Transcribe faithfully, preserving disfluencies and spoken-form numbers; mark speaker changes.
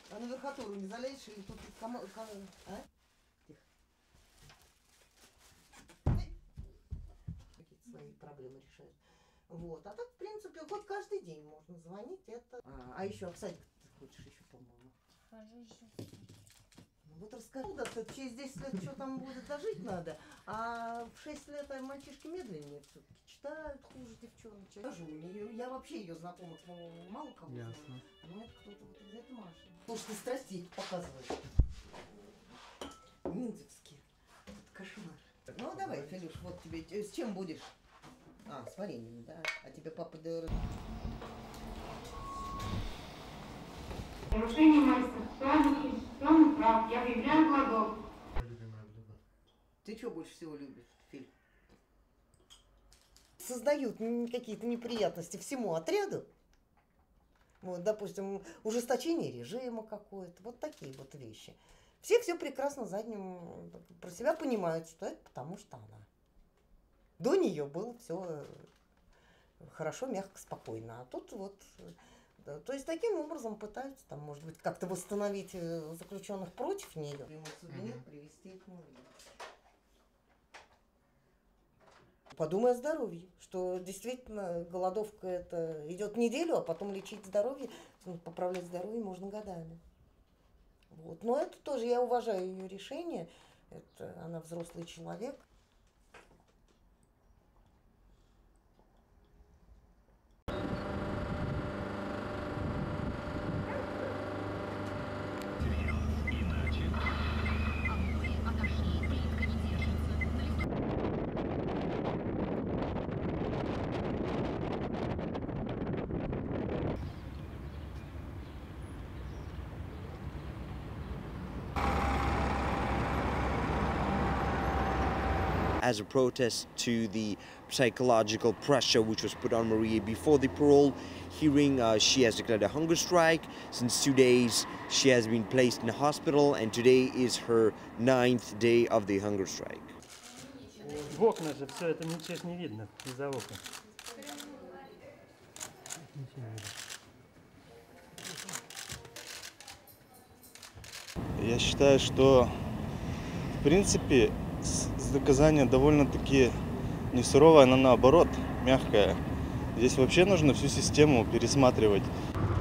Speaker 1: А на верхотуру не залезешь или тут кому... А? Тихо. Какие-то свои проблемы решают. Вот. А так, в принципе, хоть каждый день можно звонить. Это... А, а еще в садик ты хочешь еще, по-моему?
Speaker 2: Хожу еще.
Speaker 1: Вот расскажи, да, через десять лет что там будет, дожить надо, а в шесть лет мальчишки медленнее все-таки читают хуже девчонки. Скажу, я вообще ее знакомых мало кого знаю.
Speaker 3: Ясно.
Speaker 1: Но это кто-то, вот это Маша. Слушай, ты страсти показываешь. Минзовские. Это кошмар. Ну давай, Филюш, вот тебе, с чем будешь? А, с вареньем, да. А тебе папа...
Speaker 4: Нарушение моих процессуальных институционных прав. Я объявляю голодовку.
Speaker 1: Ты что больше всего любишь, Филь? Создают какие-то неприятности всему отряду. Вот, допустим, ужесточение режима какое-то. Вот такие вот вещи. Все все прекрасно задним про себя понимают, что это потому что она. До нее было все хорошо, мягко, спокойно. А тут вот... Да, то есть таким образом пытаются, там, может быть, как-то восстановить заключенных против нее. Примут сувенир, привезти их на улицу. Подумай о здоровье, что действительно голодовка это идет неделю, а потом лечить здоровье, поправлять здоровье можно годами. Вот. Но это тоже, я уважаю ее решение, это, она взрослый человек.
Speaker 5: As a protest to the psychological pressure which was put on Maria before the parole hearing, uh, she has declared a hunger strike. Since two days, she has been placed in a hospital, and today is her ninth day of the hunger strike.
Speaker 3: В окна же все это ничего не видно из-за окон.
Speaker 6: Я считаю, что в принципе наказание довольно-таки не суровое, но наоборот мягкое. Здесь вообще нужно всю систему пересматривать.